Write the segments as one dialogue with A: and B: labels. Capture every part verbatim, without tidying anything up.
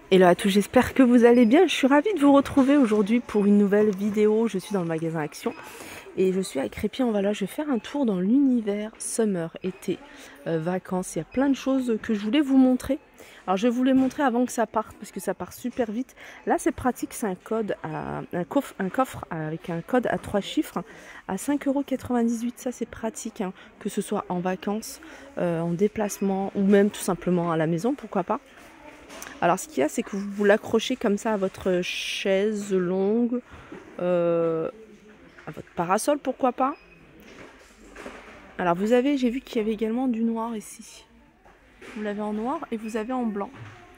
A: Hello à tous, j'espère que vous allez bien. Je suis ravie de vous retrouver aujourd'hui pour une nouvelle vidéo. Je suis dans le magasin Action et je suis à Crépy-en-Valois. Je vais faire un tour dans l'univers summer, été, euh, vacances. Il y a plein de choses que je voulais vous montrer. Alors je vais vous les montrer avant que ça parte parce que ça part super vite. Là c'est pratique, c'est un code, à, un, coffre, un coffre avec un code à trois chiffres à cinq euros quatre-vingt-dix-huit. Ça c'est pratique, hein, que ce soit en vacances, euh, en déplacement ou même tout simplement à la maison, pourquoi pas. Alors ce qu'il y a, c'est que vous, vous l'accrochez comme ça à votre chaise longue, euh, à votre parasol, pourquoi pas. Alors vous avez, j'ai vu qu'il y avait également du noir ici. Vous l'avez en noir et vous avez en blanc.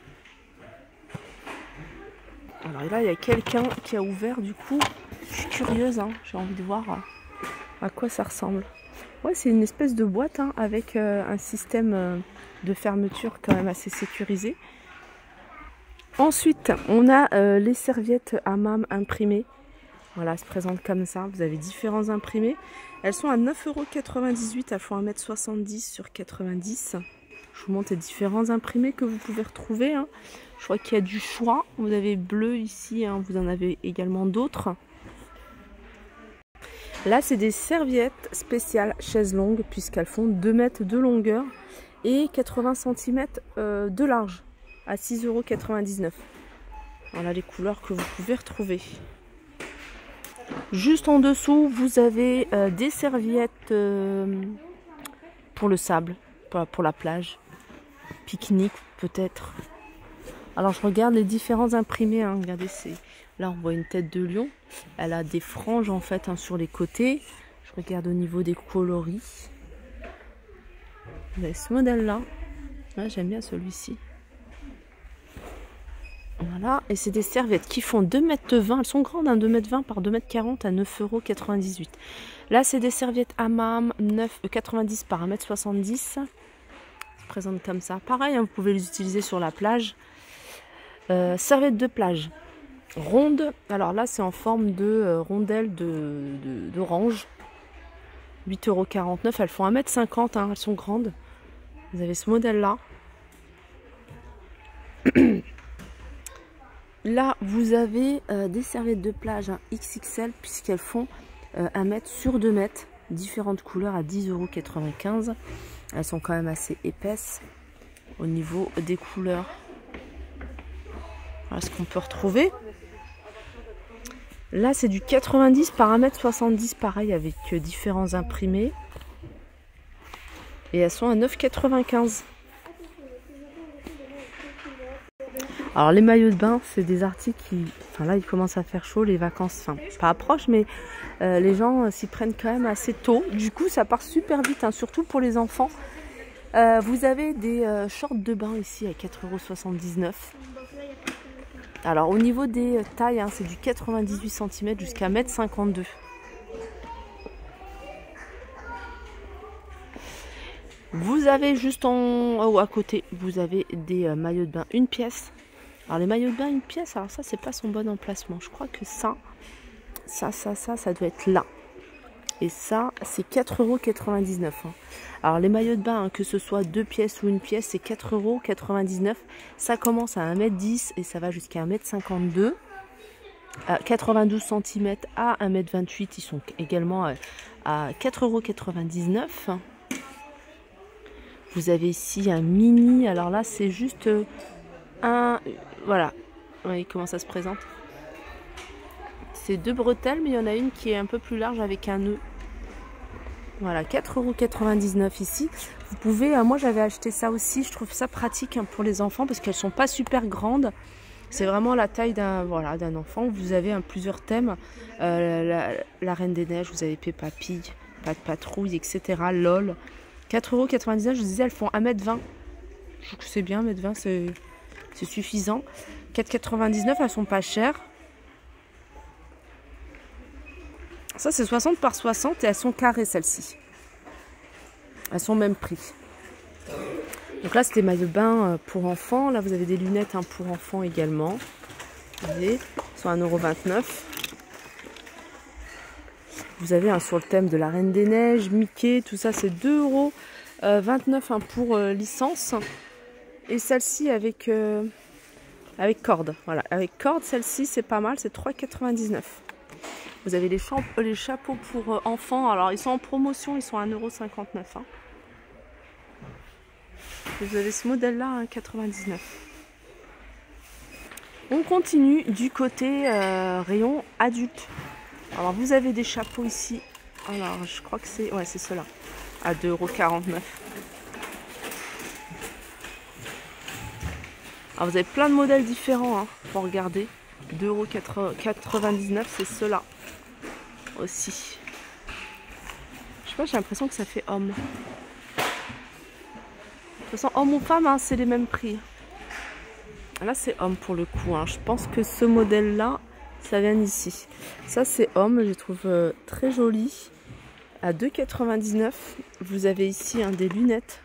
A: Alors là, il y a quelqu'un qui a ouvert, du coup, je suis curieuse, hein, j'ai envie de voir à quoi ça ressemble. Ouais, c'est une espèce de boîte, hein, avec euh, un système euh, de fermeture quand même assez sécurisé. Ensuite, on a euh, les serviettes hammam imprimées. Voilà, elles se présentent comme ça. Vous avez différents imprimés. Elles sont à neuf euros quatre-vingt-dix-huit. Elles font un mètre soixante-dix sur quatre-vingt-dix. Je vous montre les différents imprimés que vous pouvez retrouver, hein. Je crois qu'il y a du choix. Vous avez bleu ici, hein. Vous en avez également d'autres. Là, c'est des serviettes spéciales chaises longues puisqu'elles font deux mètres de longueur et quatre-vingts centimètres euh, de large. À six euros quatre-vingt-dix-neuf. Voilà les couleurs que vous pouvez retrouver. Juste en dessous, vous avez euh, des serviettes euh, pour le sable, pour, pour la plage, pique-nique peut-être. Alors je regarde les différents imprimés, hein. Regardez, c'est là on voit une tête de lion. Elle a des franges en fait, hein, sur les côtés. Je regarde au niveau des coloris. Vous avez ce modèle là. Ouais, j'aime bien celui-ci. Voilà, et c'est des serviettes qui font deux mètres vingt, elles sont grandes, hein, deux mètres vingt par deux mètres quarante à neuf euros quatre-vingt-dix-huit. Là, c'est des serviettes hammam quatre-vingt-dix par un mètre soixante-dix. Ça se présente comme ça. Pareil, hein, vous pouvez les utiliser sur la plage. Euh, serviettes de plage, rondes. Alors là, c'est en forme de euh, rondelle d'orange. huit euros quarante-neuf, elles font un mètre cinquante, hein, elles sont grandes. Vous avez ce modèle-là. Là, vous avez euh, des serviettes de plage, hein, X X L, puisqu'elles font euh, un mètre sur deux mètres, différentes couleurs à dix euros quatre-vingt-quinze. Elles sont quand même assez épaisses au niveau des couleurs. Voilà ce qu'on peut retrouver. Là, c'est du quatre-vingt-dix par un mètre soixante-dix, pareil, avec euh, différents imprimés. Et elles sont à neuf euros quatre-vingt-quinze. Alors les maillots de bain, c'est des articles qui, enfin là il commence à faire chaud, les vacances, enfin pas approche, mais euh, les gens euh, s'y prennent quand même assez tôt. Du coup ça part super vite, hein, surtout pour les enfants. Euh, vous avez des euh, shorts de bain ici à quatre euros soixante-dix-neuf. Alors au niveau des tailles, hein, c'est du quatre-vingt-dix-huit centimètres jusqu'à un mètre cinquante-deux. Vous avez juste en haut à côté, vous avez des euh, maillots de bain une pièce. Alors les maillots de bain une pièce, alors ça c'est pas son bon emplacement. Je crois que ça, ça, ça, ça, ça doit être là. Et ça c'est quatre euros quatre-vingt-dix-neuf. Hein. Alors les maillots de bain, hein, que ce soit deux pièces ou une pièce, c'est quatre euros quatre-vingt-dix-neuf. Ça commence à un mètre dix et ça va jusqu'à un mètre cinquante-deux. À quatre-vingt-douze centimètres à un mètre vingt-huit, ils sont également à quatre euros quatre-vingt-dix-neuf. Vous avez ici un mini, alors là c'est juste un, voilà, vous voyez comment ça se présente. C'est deux bretelles, mais il y en a une qui est un peu plus large avec un nœud. Voilà, quatre euros quatre-vingt-dix-neuf ici. Vous pouvez, moi j'avais acheté ça aussi, je trouve ça pratique, hein, pour les enfants parce qu'elles sont pas super grandes. C'est vraiment la taille d'un, voilà, d'un enfant. Vous avez hein, plusieurs thèmes, euh, la, la Reine des Neiges, vous avez Peppa Pig, Pat Patrouille, et cetera. LOL. quatre euros quatre-vingt-dix-neuf, je disais, elles font un mètre vingt. Je trouve que c'est bien, un mètre vingt, c'est suffisant. quatre euros quatre-vingt-dix-neuf, elles sont pas chères. Ça, c'est soixante par soixante et elles sont carrées, celles-ci. Elles sont au même prix. Donc là, c'était maillot de bain pour enfants. Là, vous avez des lunettes, hein, pour enfants également. Vous voyez, elles sont à un euro vingt-neuf. Vous avez, hein, sur le thème de la Reine des Neiges, Mickey, tout ça, c'est deux euros vingt-neuf, hein, pour euh, licence. Et celle-ci avec, euh, avec corde. Voilà, avec corde, celle-ci, c'est pas mal, c'est trois quatre-vingt-dix-neuf. Vous avez les, les chapeaux pour euh, enfants. Alors, ils sont en promotion, ils sont à un euro cinquante-neuf. Hein. Vous avez ce modèle-là à un euro quatre-vingt-dix-neuf. On continue du côté euh, rayon adulte. Alors, vous avez des chapeaux ici. Alors, je crois que c'est... Ouais, c'est ceux-là. À deux euros quarante-neuf. Alors, vous avez plein de modèles différents. Hein, pour regarder. deux euros quatre-vingt-dix-neuf, c'est ceux-là. Aussi. Je sais pas, j'ai l'impression que ça fait homme. De toute façon, homme ou femme, hein, c'est les mêmes prix. Là, c'est homme pour le coup. Hein. Je pense que ce modèle-là, ça vient d'ici. Ça, c'est homme. Je le trouve euh, très joli. À deux euros quatre-vingt-dix-neuf. Vous avez ici hein, des lunettes.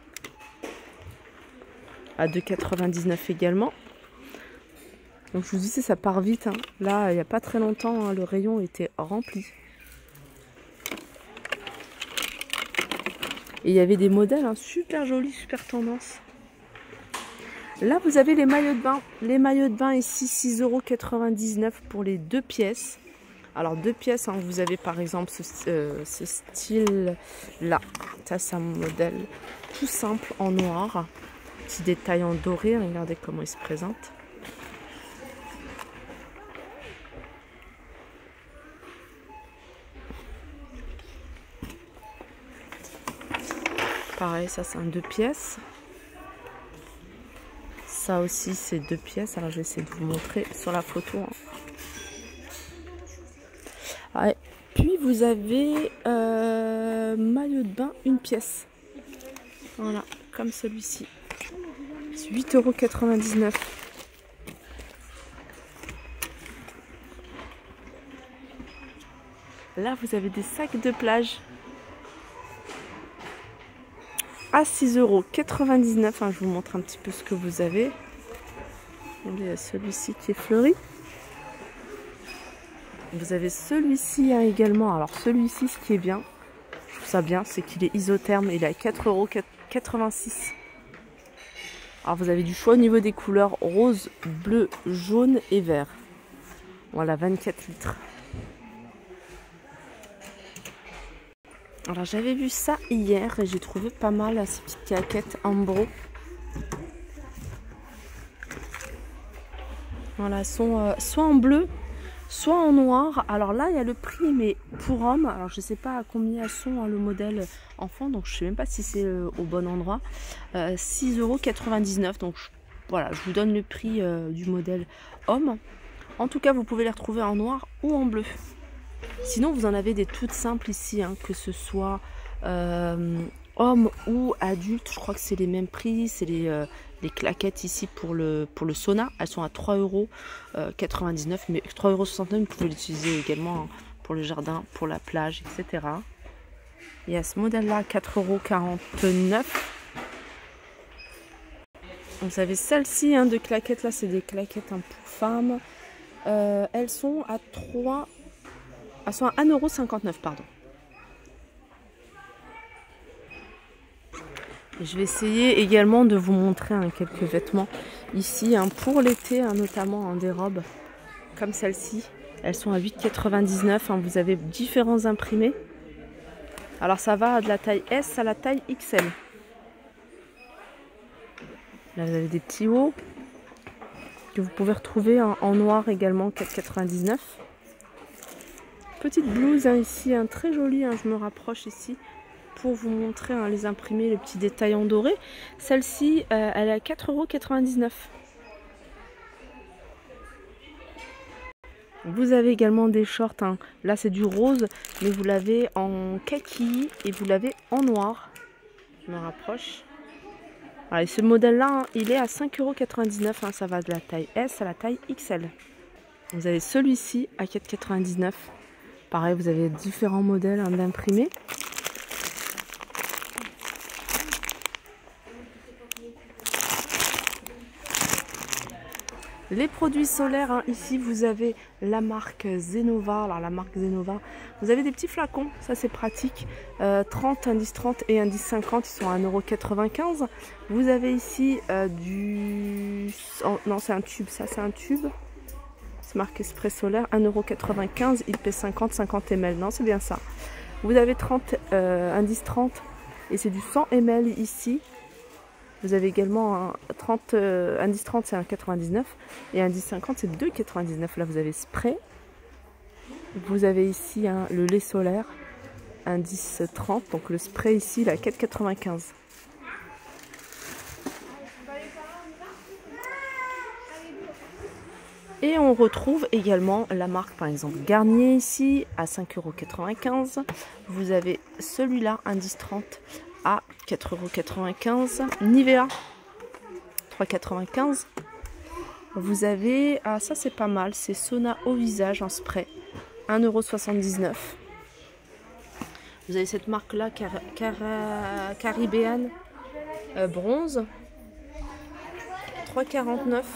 A: À deux euros quatre-vingt-dix-neuf également. Donc, je vous dis, ça part vite. Hein. Là, il n'y a pas très longtemps, hein, le rayon était rempli. Et il y avait des modèles hein, super jolis, super tendance. Là, vous avez les maillots de bain. Les maillots de bain ici, six euros quatre-vingt-dix-neuf pour les deux pièces. Alors, deux pièces, hein, vous avez par exemple ce, euh, ce style-là. Ça, c'est un modèle tout simple en noir. Petit détail en doré. Regardez comment il se présente. Pareil, ça c'est un deux pièces. Ça aussi c'est deux pièces. Alors je vais essayer de vous montrer sur la photo. Hein. Ouais. Puis vous avez euh, maillot de bain une pièce. Voilà, comme celui-ci. huit euros quatre-vingt-dix-neuf. Là vous avez des sacs de plage. À six euros quatre-vingt-dix-neuf, hein, je vous montre un petit peu ce que vous avez. Il y a celui-ci qui est fleuri. Vous avez celui-ci hein, également. Alors celui-ci, ce qui est bien, je trouve ça bien, c'est qu'il est isotherme. Il est à quatre euros quatre-vingt-six. Alors vous avez du choix au niveau des couleurs rose, bleu, jaune et vert. Voilà, vingt-quatre litres. Alors j'avais vu ça hier et j'ai trouvé pas mal ces petites claquettes Ambro. Voilà, elles sont euh, soit en bleu, soit en noir. Alors là il y a le prix mais pour hommes. Alors je sais pas à combien elles sont hein, le modèle enfant, donc je sais même pas si c'est euh, au bon endroit. Euh, six euros quatre-vingt-dix-neuf. Donc je, voilà, je vous donne le prix euh, du modèle homme. En tout cas vous pouvez les retrouver en noir ou en bleu. Sinon, vous en avez des toutes simples ici, hein, que ce soit euh, homme ou adulte. Je crois que c'est les mêmes prix. C'est les, euh, les claquettes ici pour le, pour le sauna. Elles sont à trois euros quatre-vingt-dix-neuf. Mais trois euros soixante-neuf, vous pouvez l'utiliser également hein, pour le jardin, pour la plage, et cetera. Il y a ce modèle-là à quatre euros quarante-neuf. Vous avez celle-ci hein, de claquettes. Là, c'est des claquettes hein, pour femmes. Euh, elles sont à trois... Elles sont à un euro cinquante-neuf, pardon. Je vais essayer également de vous montrer hein, quelques vêtements ici hein, pour l'été, hein, notamment hein, des robes comme celle-ci. Elles sont à huit euros quatre-vingt-dix-neuf. Hein, vous avez différents imprimés. Alors ça va de la taille S à la taille X L. Là vous avez des petits hauts que vous pouvez retrouver hein, en noir également, quatre euros quatre-vingt-dix-neuf. Petite blouse hein, ici, hein, très jolie, hein, je me rapproche ici pour vous montrer hein, les imprimés, les petits détails en doré. Celle-ci, euh, elle est à quatre euros quatre-vingt-dix-neuf. Vous avez également des shorts, hein. Là c'est du rose, mais vous l'avez en kaki et vous l'avez en noir. Je me rapproche. Voilà, et ce modèle-là, hein, il est à cinq euros quatre-vingt-dix-neuf, hein, ça va de la taille S à la taille X L. Vous avez celui-ci à quatre euros quatre-vingt-dix-neuf. Pareil, vous avez différents modèles hein, d'imprimés. Les produits solaires, hein, ici vous avez la marque Zenova. Alors la marque Zenova, vous avez des petits flacons, ça c'est pratique. Euh, trente, indice trente et indice cinquante, ils sont à un euro quatre-vingt-quinze. Vous avez ici euh, du... Oh, non, c'est un tube, ça c'est un tube. C'est marqué spray solaire, un euro quatre-vingt-quinze, il pèse cinquante, cinquante millilitres. Non, c'est bien ça. Vous avez trente, euh, indice trente et c'est du cent millilitres ici. Vous avez également un trente, euh, indice trente, c'est un quatre-vingt-dix-neuf et indice cinquante, c'est deux quatre-vingt-dix-neuf. Là, vous avez spray. Vous avez ici hein, le lait solaire, indice trente. Donc le spray ici, il est à quatre quatre-vingt-quinze. Et on retrouve également la marque, par exemple, Garnier ici, à cinq euros quatre-vingt-quinze. Vous avez celui-là, indice trente, à quatre euros quatre-vingt-quinze. Nivea, trois euros quatre-vingt-quinze. Vous avez, ah ça c'est pas mal, c'est Sona au visage en spray, un euro soixante-dix-neuf. Vous avez cette marque-là, Car Car Caribbean euh, bronze, trois euros quarante-neuf.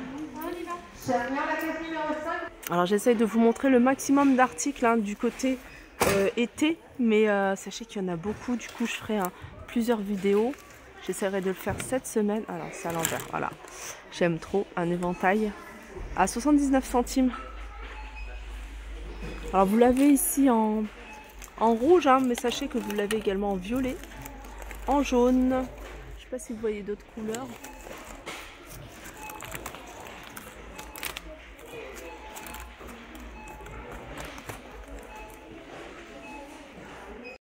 A: Alors j'essaye de vous montrer le maximum d'articles hein, du côté euh, été, mais euh, sachez qu'il y en a beaucoup, du coup je ferai hein, plusieurs vidéos. J'essaierai de le faire cette semaine. Alors c'est à l'envers, voilà. J'aime trop, un éventail à soixante-dix-neuf centimes. Alors vous l'avez ici en, en rouge, hein, mais sachez que vous l'avez également en violet, en jaune. Je ne sais pas si vous voyez d'autres couleurs.